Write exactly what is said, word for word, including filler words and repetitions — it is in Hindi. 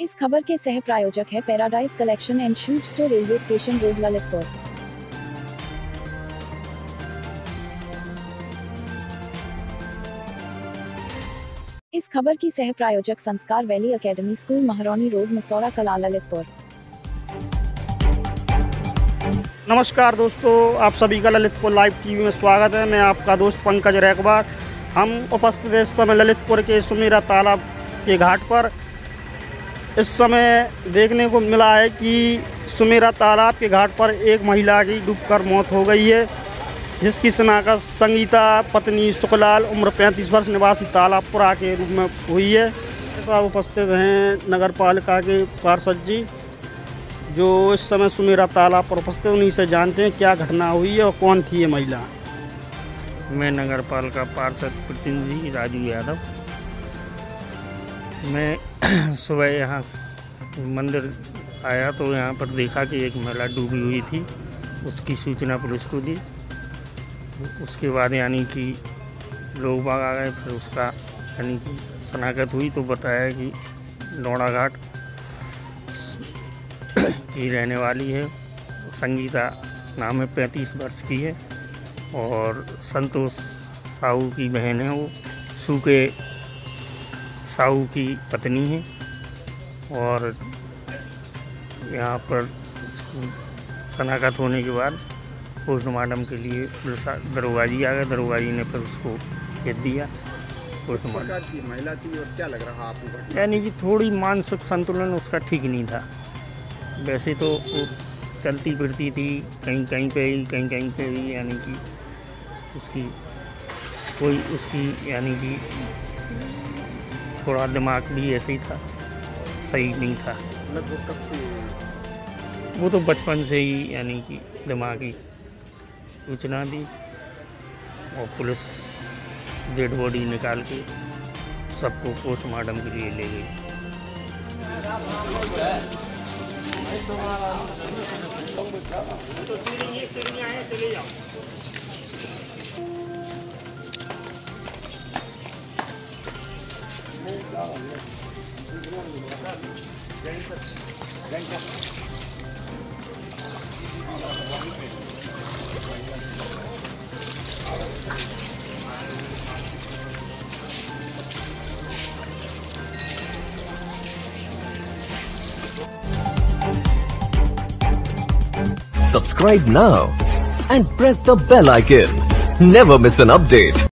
इस खबर के सह प्रायोजक है paradise collection and shoe store, railway station road, Lalitpur. इस खबर की सह प्रायोजक Sanskar valley academy school, Mahrauni road, Masaura Kala, Lalitpur. नमस्कार दोस्तों, आप सभी का ललितपुर लाइव टीवी में स्वागत है। मैं आपका दोस्त पंकज रैकबार। हम उपस्थित हैं इस समय ललितपुर के सुमेरा तालाब के घाट पर। इस समय देखने को मिला है कि सुमेरा तालाब के घाट पर एक महिला की डूबकर मौत हो गई है, जिसकी शिनाख्त संगीता पत्नी सुखलाल उम्र पैंतीस वर्ष निवासी तालाबपुरा के रूप में हुई है। साथ उपस्थित हैं नगर पालिका के पार्षद जी, जो इस समय सुमेरा तालाब पर उपस्थित, उन्हीं से जानते हैं क्या घटना हुई है और कौन थी ये महिला। मैं नगर पालिका पार्षद प्रतिनिधि राजू यादव। मैं सुबह यहाँ मंदिर आया तो यहाँ पर देखा कि एक महिला डूबी हुई थी। उसकी सूचना पुलिस को दी। उसके बाद यानी कि लोग बाग आ गए। फिर उसका यानी कि शनाख्त हुई तो बताया कि डोड़ा घाट की रहने वाली है। संगीता नाम है, पैंतीस वर्ष की है और संतोष साहू की बहन है। वो सूखे साहू की पत्नी है। और यहाँ पर शनाख्त होने के बाद पोस्टमार्टम के लिए पुलिस दरोगा जी आ गए। दरोगा जी ने फिर उसको भेज दिया पोस्टमार्टम। महिला थी और क्या लग रहा आपको? यानी कि थोड़ी मानसिक संतुलन उसका ठीक नहीं था। वैसे तो वो चलती फिरती थी, कहीं कहीं पे ही कहीं कहीं पे भी, यानी कि उसकी कोई उसकी यानी कि थोड़ा दिमाग भी ऐसे ही था, सही नहीं था। वो तो बचपन से ही यानी कि दिमागी सूचना दी और पुलिस डेड बॉडी निकाल के सबको पोस्टमार्टम के लिए ले गई। Subscribe now and press the bell icon. Never miss an update.